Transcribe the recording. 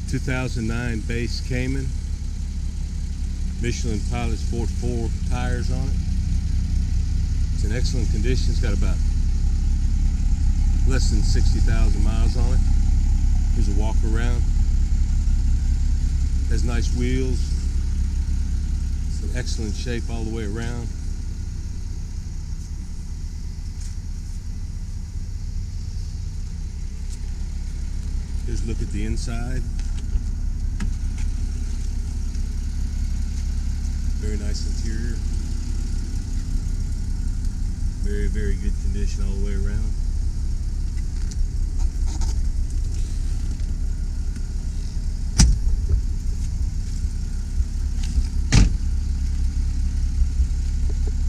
2009 base Cayman. Michelin Pilot Sport 4 tires on it. It's in excellent condition. It's got about less than 60,000 miles on it. Here's a walk around. Has nice wheels. It's in excellent shape all the way around. Here's a look at the inside. Very nice interior. Very, very good condition all the way around.